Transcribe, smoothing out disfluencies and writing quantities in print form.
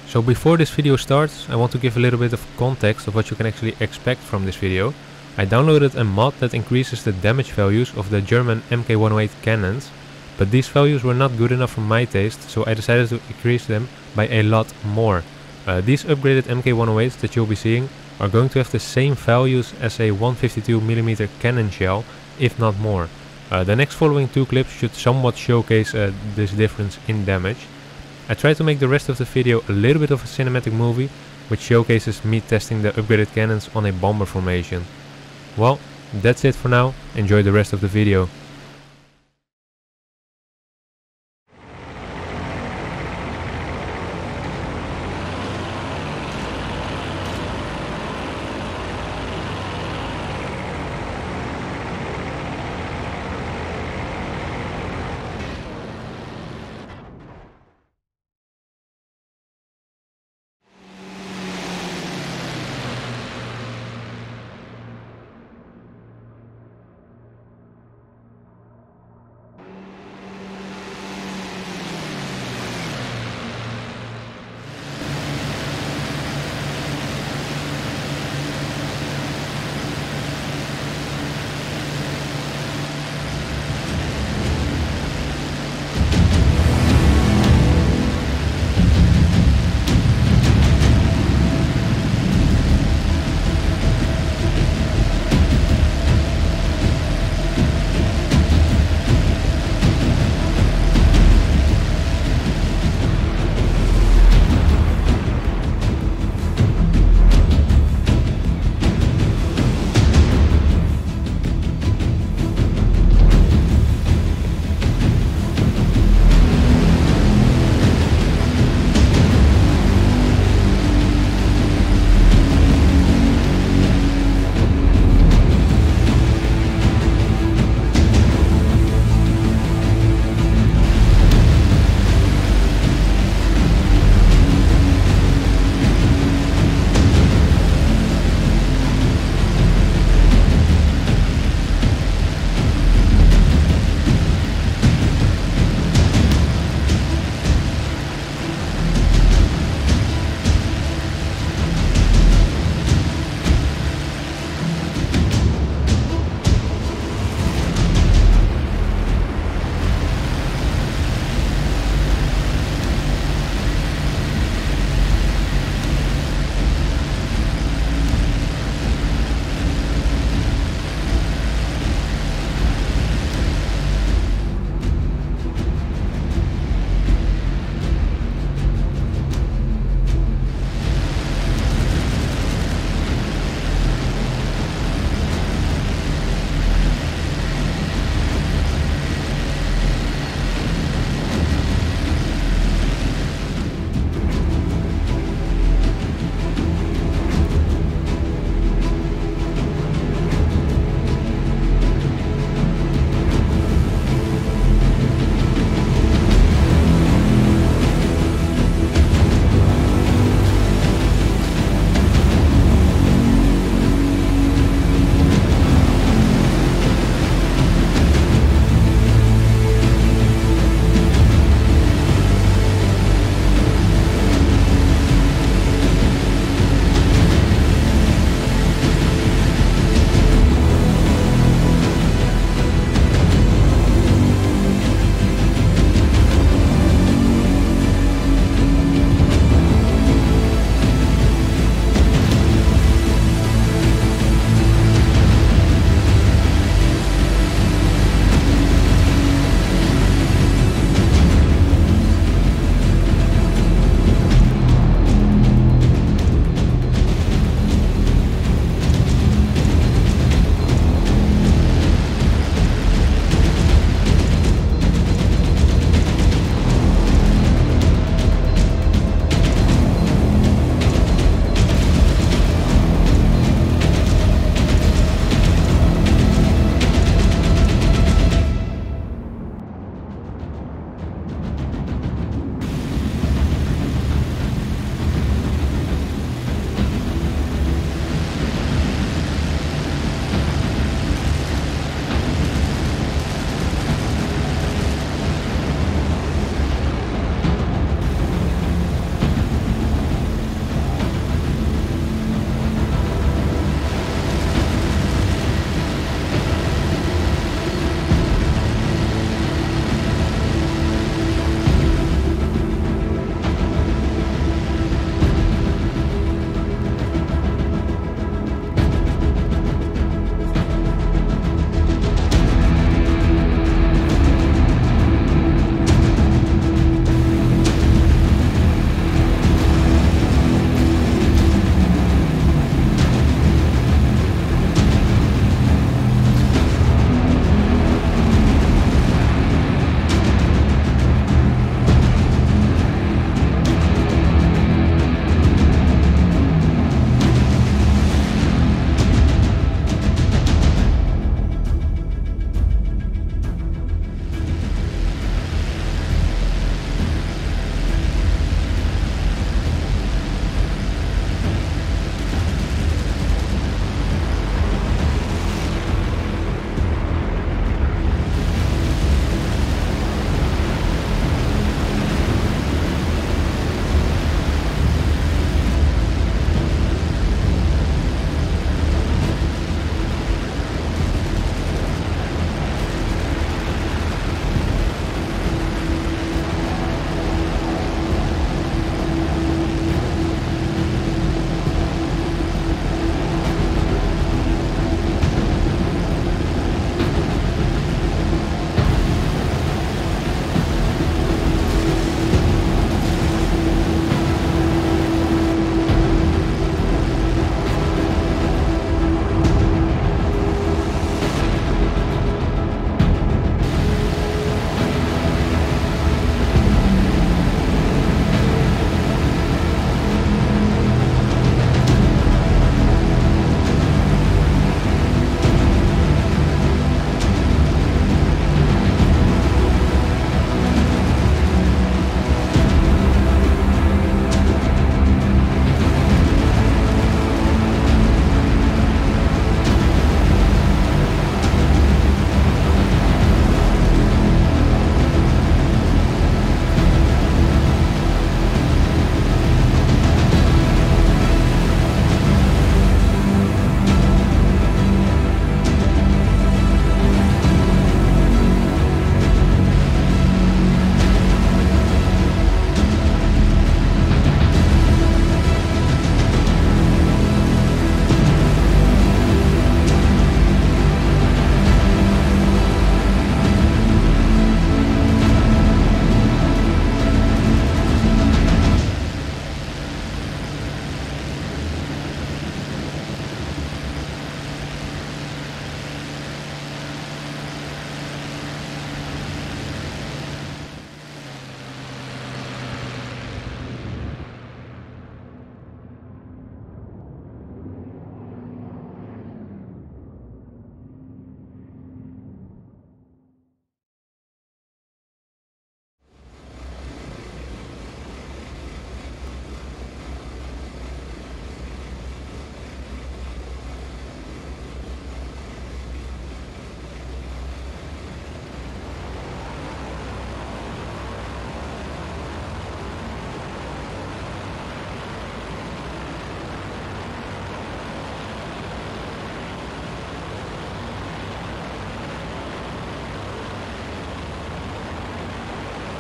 So before this video starts, I want to give a little bit of context of what you can actually expect from this video. I downloaded a mod that increases the damage values of the German Mk108 cannons, but these values were not good enough for my taste, so I decided to increase them by a lot more. These upgraded Mk108s that you'll be seeing are going to have the same values as a 152mm cannon shell, if not more. The next following two clips should somewhat showcase this difference in damage. I tried to make the rest of the video a little bit of a cinematic movie, which showcases me testing the upgraded cannons on a bomber formation. Well, that's it for now. Enjoy the rest of the video.